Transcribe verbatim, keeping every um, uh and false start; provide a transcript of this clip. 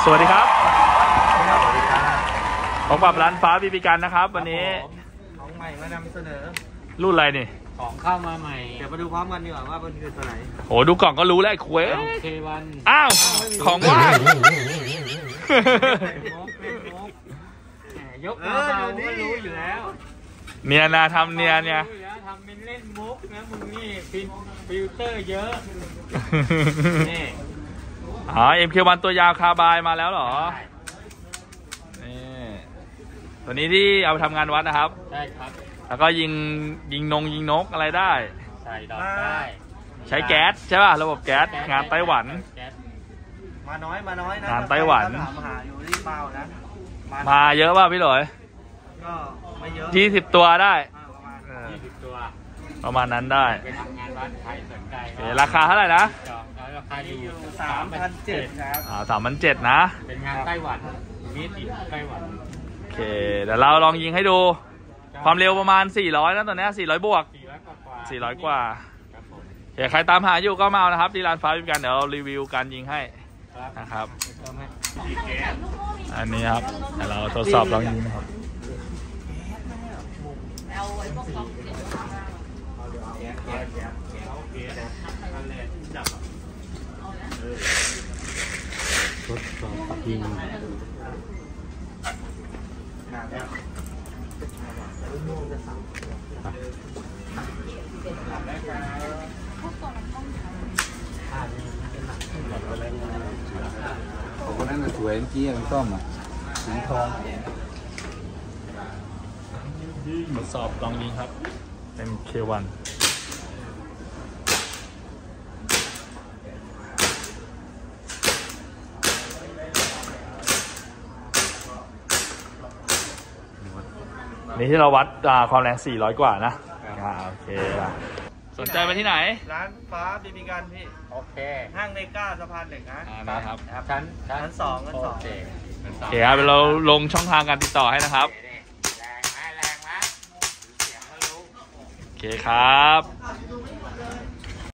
วัสดีครับสวัสดีครับพบกับร้านฟ้าบีบีกันนะครับวันนี้ของใหม่มานำเสนอรุ่นอะไรนี่ของเข้ามาใหม่เดี๋ยวมาดูพร้อมกันดีกว่าว่ามันคือตัวไหนโหดูกล่องก็รู้แล้วไอ้คุยเควันอ้าวของว่างยกมาเราก็รู้อยู่แล้วเนียนาทำเนียเนี่ยทำเป็นเล่นมุกนะมึงนี่ฟิลเตอร์เยอะนี่อ๋อ เอ็ม เค วัน ตัวยาวคาบายมาแล้วเหรอนี่ตัวนี้ที่เอาไปทำงานวัดนะครับใช่ครับแล้วก็ยิงยิงนงยิงนกอะไรได้ใส่ดอกได้ใช้แก๊สใช่ป่ะระบบแก๊สงานไต้หวันมาน้อยมาน้อยนะงานไต้หวันถามหาอยู่ที่เปล่านะมาเยอะป่ะพี่หลอยก็ไม่เยอะยี่สิบตัวได้ยี่สิบตัวประมาณนั้นได้ไปทำงานวัดใครสนใจราคาเท่าไหร่นะราคาอยู่สามพันเจ็ดครับอ่าสามพันเจ็ดนะเป็นงานไต้หวันมีดไต้หวันโอเคเดี๋ยวเราลองยิงให้ดูความเร็วประมาณสี่ร้อยนะตอนนี้สี่ร้อยบวกสี่ร้อยกว่าโอเคใครตามหาอยู่ก็มาเอานะครับที่ร้านฟ้าพิมพ์กันเดี๋ยวเรารีวิวการยิงให้นะครับอันนี้ครับเดี๋ยวเราทดสอบลองยิงนะครับทดสอบยิงของคนนั้นสวยเมื่อกี้มันส้มอ่ะสีทองทดสอบลองยิงครับ เอ็ม เค วัน นี่ที่เราวัดความแรงสี่ร้อยกว่านะโอเคสนใจไปที่ไหนร้านฟ้าบีบีกันพี่โอเคห้างเมกาสะพานเหล็กนะนะครับชั้นชั้นสองชั้นสองโอเคครับเราลงช่องทางการติดต่อให้นะครับแรงไหมแรงไหมเสียงก็รู้โอเคครับ